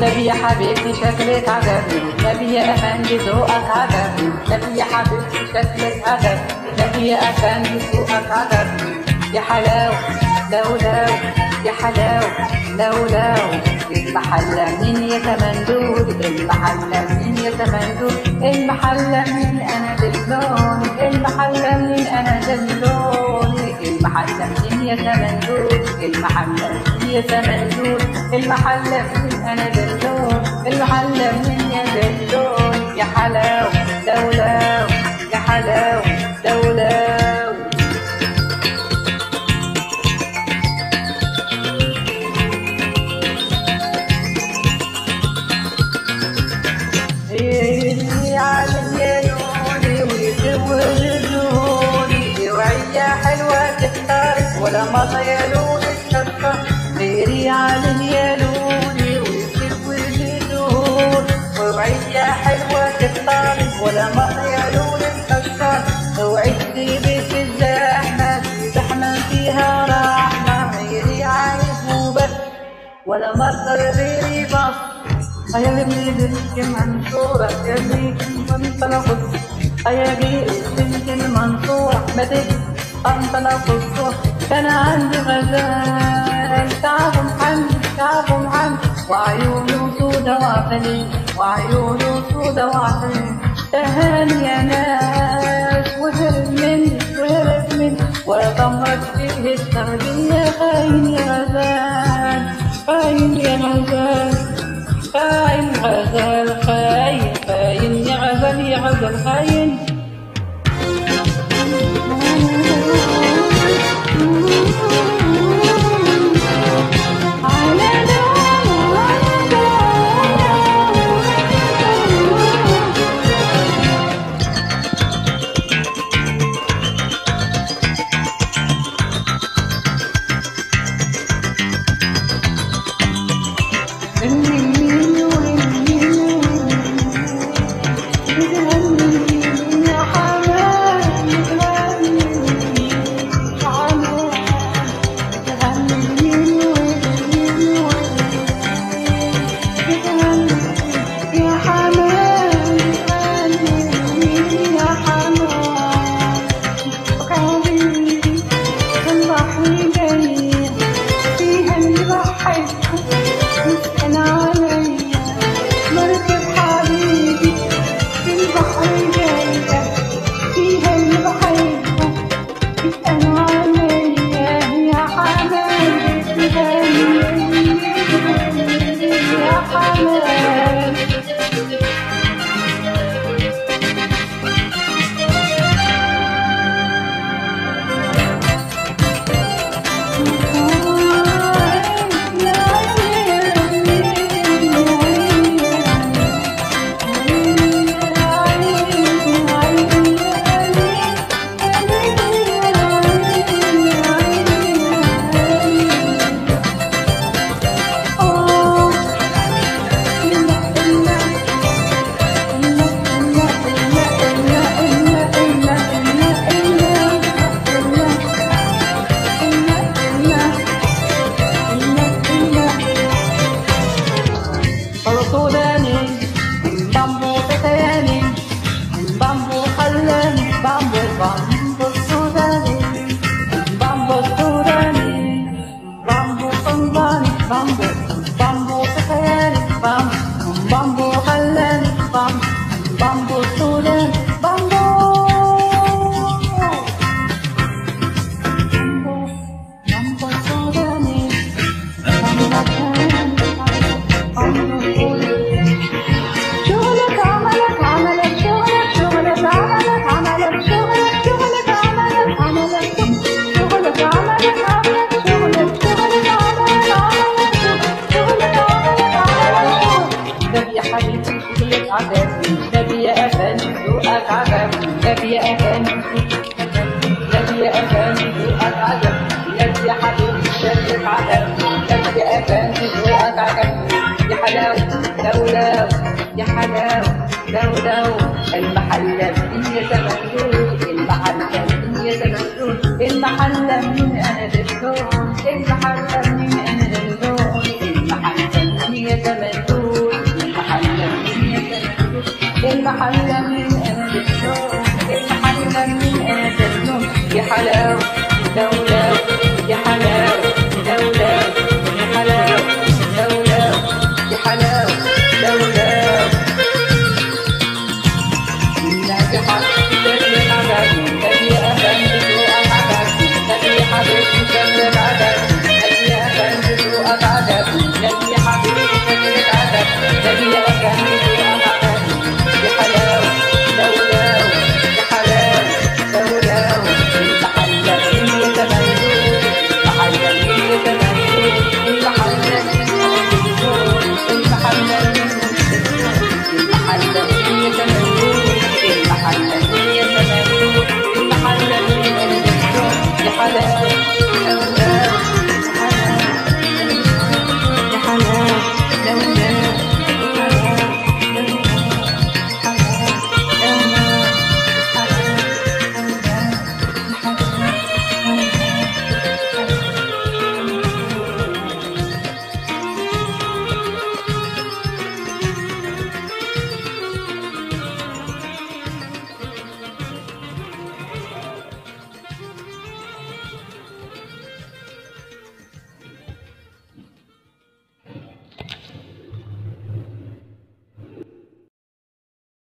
نبي يا حبيبتي شكلك عجبني، نبي يا افندي ذوقك عجبني، نبي يا حبيبتي شكلك عجبني، نبي يا افندي ذوقك عجبني. يا حلاوة لولو يا حلاوة لولو، المحلة مين يا تمندول، المحلة مين يا تمندول، المحلة مين انا دلون، المحلة مين انا دلون، المحلة مين يا تمندول، المحلة مين يا تمندول، المحلة مين انا دلون، المحلة مين يا دلون. يا حلاوة لولو يا حلاوة لولو. ولا مرة يا لوني الشطة غيري علي يا لوني ويسوي الجنون، ووعية حلوة تختاري ولا مرة يا لوني الشطة، وعدتي بيت الزحمة في زحمة فيها رحمة، غيري عايز وبس ولا مرة غيري بس. يا ابني بنت منصورة يا ابني وانت لفظ، يا بنت المنصورة ما تجي انت لفظ. كان عندي غزال تعب محمد تعب محمد، وعيونه سودا وعفنين وعيونه سودا وعفنين، تهاني يا ناس وهرب مني وهرب مني، ولا طمرت فيه التغذية. خاين يا غزال خاين يا غزال خاين غزال خاين خاين يا غزال يا غزال خاين. نبي يا أفندي ذوقك عجبني، نبي يا أفندي نبي يا أفندي ذوقك عجبني، نبي يا حبيبي شكلك عجبني، نبي يا أفندي ذوقك عجبني. يا حلاوة لولو يا حلاوة لولو، المحلة مين يا تمندول، المحلة مين يا تمندول، المحلة مين أنا دلون، المحلة مين أنا دلون، المحلة مين يا تمندول. هي